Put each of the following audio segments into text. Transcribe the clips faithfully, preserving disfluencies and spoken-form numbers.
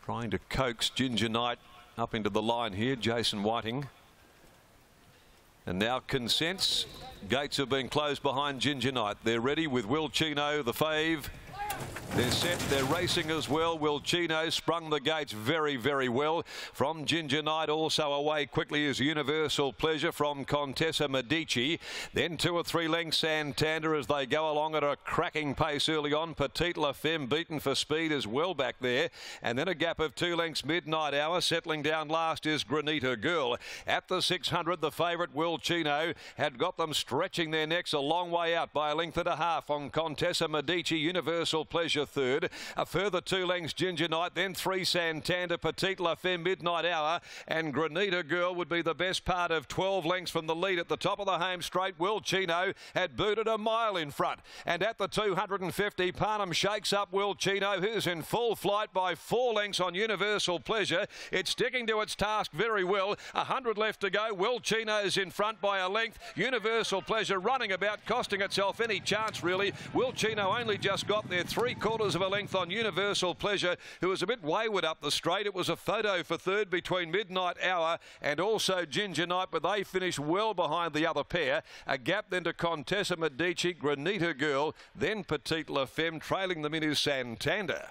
Trying to coax Ginger Knight up into the line here, Jason Whiting. And now Consents. Gates have been closed behind Ginger Knight. They're ready with Will Chino, the fave. They're set, they're racing as well. Will Chino sprung the gates very, very well. From Ginger Knight, also away quickly is Universal Pleasure from Contessa Medici. Then two or three lengths Santander as they go along at a cracking pace early on. Petite La Femme beaten for speed as well back there. And then a gap of two lengths Midnight Hour. Settling down last is Granita Girl. At the six hundred, the favourite Will Chino had got them stretching their necks a long way out by a length and a half on Contessa Medici. Universal Pleasure third. A further two lengths Ginger Knight, then three Santander, Petite La Femme, Midnight Hour, and Granita Girl would be the best part of twelve lengths from the lead at the top of the home straight. Will Chino had booted a mile in front, and at the two hundred fifty, Parnham shakes up Will Chino, who's in full flight by four lengths on Universal Pleasure. It's sticking to its task very well. A hundred left to go. Will Chino's in front by a length. Universal Pleasure running about, costing itself any chance really. Will Chino only just got there three quarters of a length on Universal Pleasure, who was a bit wayward up the straight. It was a photo for third between Midnight Hour and also Ginger Knight, but they finished well behind the other pair. A gap then to Contessa Medici, Granita Girl, then Petite La Femme. Trailing them in is Santander.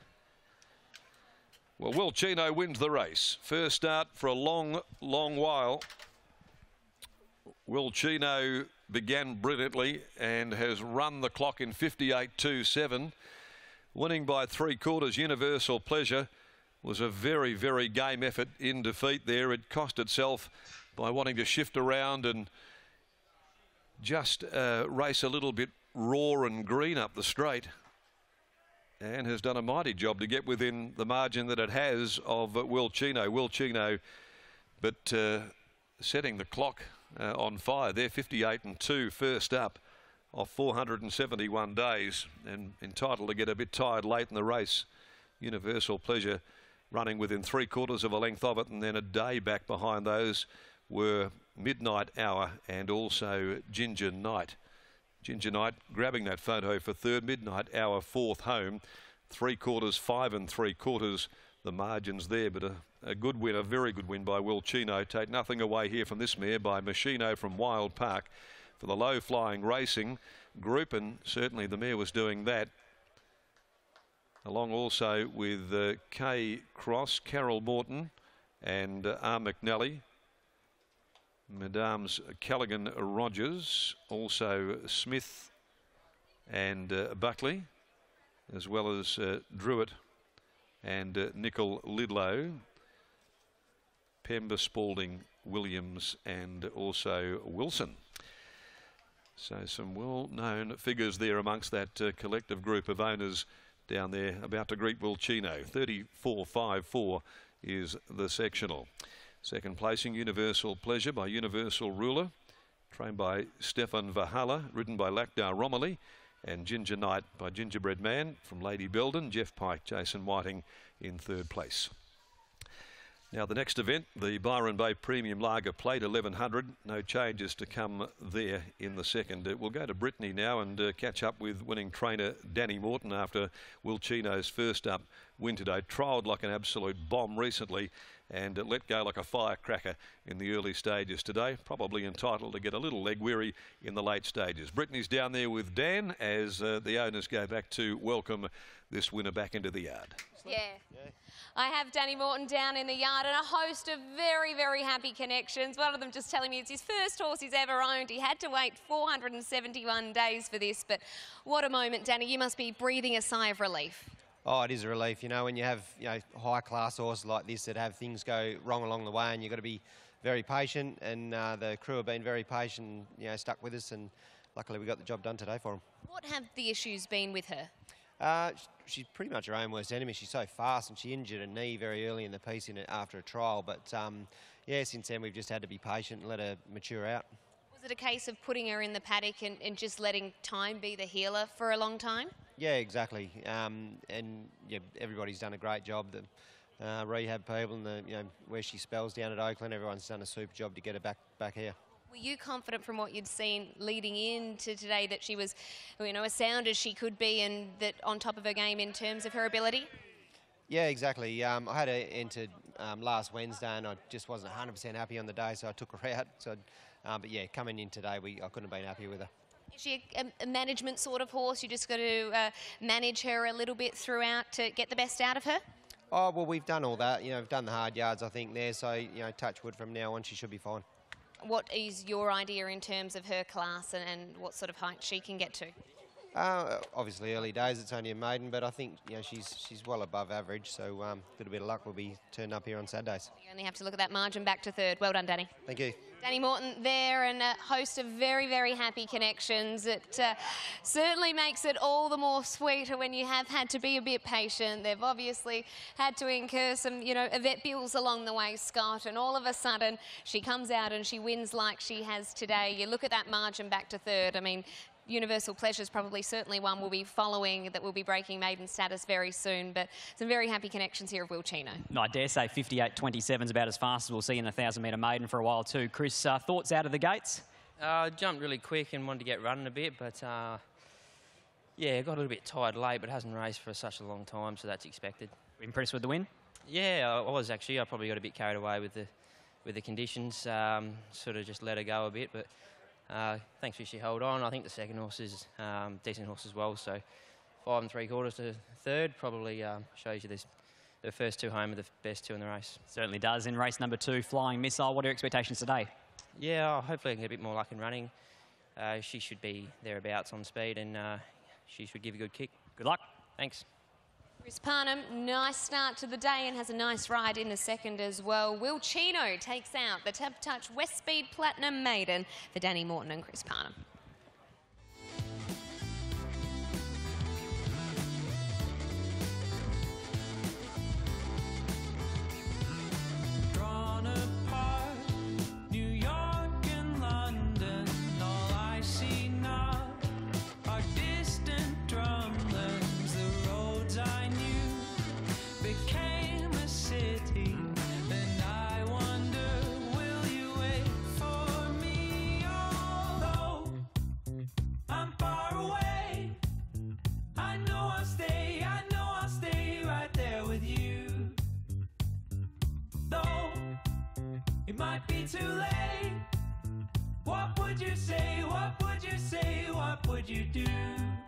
Well, Will Chino wins the race. First start for a long, long while. Will Chino began brilliantly and has run the clock in fifty-eight two seven. Winning by three quarters. Universal Pleasure was a very, very game effort in defeat there. It cost itself by wanting to shift around and just uh, race a little bit raw and green up the straight, and has done a mighty job to get within the margin that it has of uh, Will Chino. Will Chino, but uh, setting the clock uh, on fire there, fifty-eight and two first up of four hundred seventy-one days, and entitled to get a bit tired late in the race. Universal Pleasure running within three quarters of a length of it, and then a day back behind those were Midnight Hour and also Ginger Knight. Ginger Knight grabbing that photo for third, Midnight Hour fourth home. Three quarters, five and three quarters, the margins there, but a, a good win, a very good win by Will Chino. Take nothing away here from this mare by Machino from Wild Park for the low-flying racing group, and certainly the mare was doing that. Along also with uh, K Cross, Carol Morton and uh, R. McNally. Madame's Callaghan Rogers, also Smith and uh, Buckley, as well as uh, Druitt and uh, Nicol Lidlow, Pemba, Spalding, Williams and also Wilson. So some well-known figures there amongst that uh, collective group of owners down there about to greet Will Chino. thirty-four five four is the sectional. Second placing, Universal Pleasure by Universal Ruler, trained by Stefan Vahala, ridden by Lakdar Romilly, and Ginger Knight by Gingerbread Man from Lady Belden. Jeff Pike, Jason Whiting in third place. Now the next event, the Byron Bay Premium Lager Plate eleven hundred. No changes to come there in the second. Uh, we'll go to Brittany now and uh, catch up with winning trainer Danny Morton after Will Chino's first up win today. Trialled like an absolute bomb recently and uh, let go like a firecracker in the early stages today. Probably entitled to get a little leg weary in the late stages. Brittany's down there with Dan as uh, the owners go back to welcome this winner back into the yard. Yeah. yeah. I have Danny Morton down in the yard and a host of very, very happy connections. One of them just telling me it's his first horse he's ever owned. He had to wait four hundred seventy-one days for this, but what a moment, Danny. You must be breathing a sigh of relief. Oh, it is a relief, you know, when you have, you know, high-class horses like this that have things go wrong along the way, and you've got to be very patient, and uh, the crew have been very patient, and, you know, stuck with us, and luckily we got the job done today for them. What have the issues been with her? Uh, she's pretty much her own worst enemy. She's so fast, and she injured her knee very early in the piece in it after a trial, but um, yeah, since then we've just had to be patient and let her mature out. Was it a case of putting her in the paddock and, and just letting time be the healer for a long time? Yeah, exactly. Um, and yeah, everybody's done a great job. The uh, rehab people and the, you know, where she spells down at Oakland, everyone's done a super job to get her back back here. Were you confident from what you'd seen leading into today that she was, you know, as sound as she could be and that on top of her game in terms of her ability? Yeah, exactly. Um, I had her entered um, last Wednesday and I just wasn't one hundred percent happy on the day, so I took her out. So, um, but yeah, coming in today, we I couldn't have been happier with her. Is she a, a management sort of horse? You just got to uh, manage her a little bit throughout to get the best out of her? Oh, well, we've done all that. You know, we've done the hard yards, I think, there. So, you know, touch wood from now on, she should be fine. What is your idea in terms of her class and, and what sort of height she can get to? Uh, obviously, early days, it's only a maiden, but I think, you know, she's she's well above average. So um, a little bit of luck will be turned up here on Saturdays. You only have to look at that margin back to third. Well done, Danny. Thank you. Danny Morton there, and a host of very, very happy connections. It uh, certainly makes it all the more sweeter when you have had to be a bit patient. They've obviously had to incur some, you know, vet bills along the way, Scott, and all of a sudden she comes out and she wins like she has today. You look at that margin back to third. I mean, Universal Pleasure's probably certainly one we'll be following that will be breaking maiden status very soon, but some very happy connections here of Will Chino. I dare say fifty-eight twenty-seven is about as fast as we'll see in a one thousand metre maiden for a while too. Chris, uh, thoughts out of the gates? I uh, jumped really quick and wanted to get running a bit, but uh, yeah, got a little bit tired late, but hasn't raced for such a long time, so that's expected. Impressed with the win? Yeah, I was actually. I probably got a bit carried away with the with the conditions, um, sort of just let her go a bit, but Uh, thanks for she hold on. I think the second horse is um, decent horse as well. So five and three quarters to third probably um, shows you this. The first two home are the best two in the race. Certainly does. In race number two, Flying Missile, what are your expectations today? Yeah, hopefully I can get a bit more luck in running. Uh, she should be thereabouts on speed and uh, she should give a good kick. Good luck. Thanks. Chris Parnham, nice start to the day and has a nice ride in the second as well. Will Chino takes out the Tab Touch West Speed Platinum Maiden for Danny Morton and Chris Parnham. Might be too late. What would you say? What would you say? What would you do?